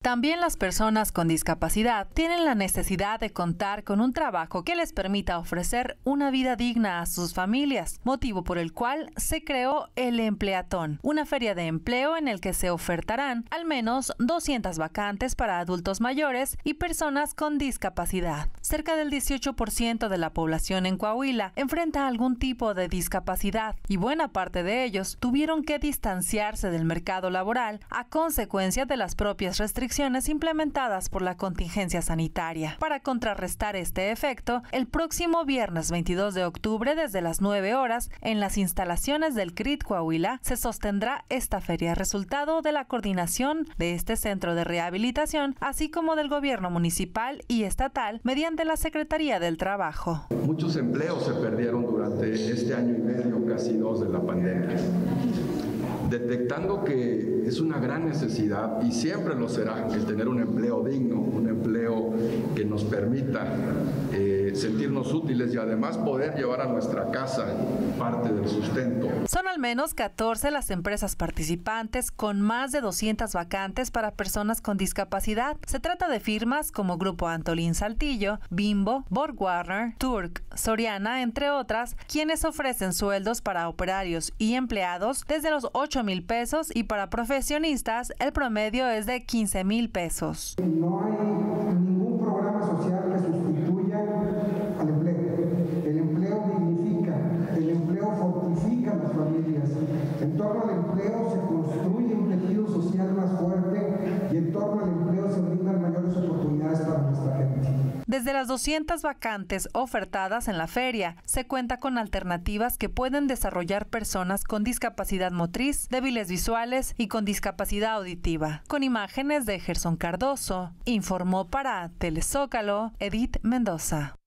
También las personas con discapacidad tienen la necesidad de contar con un trabajo que les permita ofrecer una vida digna a sus familias, motivo por el cual se creó el Empleatón, una feria de empleo en el que se ofertarán al menos 200 vacantes para adultos mayores y personas con discapacidad. Cerca del 18% de la población en Coahuila enfrenta algún tipo de discapacidad y buena parte de ellos tuvieron que distanciarse del mercado laboral a consecuencia de las propias restricciones implementadas por la contingencia sanitaria. Para contrarrestar este efecto, el próximo viernes 22 de octubre desde las 9 horas, en las instalaciones del CRIT Coahuila, se sostendrá esta feria, resultado de la coordinación de este centro de rehabilitación, así como del gobierno municipal y estatal mediante la Secretaría del Trabajo. Muchos empleos se perdieron durante este año y medio, casi 2 de la pandemia. Detectando que es una gran necesidad, y siempre lo será, el tener un empleo digno, un empleo que nos permita sentirnos útiles y además poder llevar a nuestra casa parte del sustento. Son al menos 14 las empresas participantes con más de 200 vacantes para personas con discapacidad. Se trata de firmas como Grupo Antolín Saltillo, Bimbo, BorgWarner, Turk, Soriana, entre otras, quienes ofrecen sueldos para operarios y empleados desde los 8,000 pesos y para profesionistas el promedio es de 15,000 pesos. No hay ningún programa social que sustituya al empleo. El empleo dignifica, el empleo fortifica a las familias. En torno al empleo se construye un tejido social más fuerte y en torno al empleo se brindan mayores oportunidades para nuestra gente. Desde las 200 vacantes ofertadas en la feria, se cuenta con alternativas que pueden desarrollar personas con discapacidad motriz, débiles visuales y con discapacidad auditiva. Con imágenes de Gerson Cardoso, informó para Telezócalo Edith Mendoza.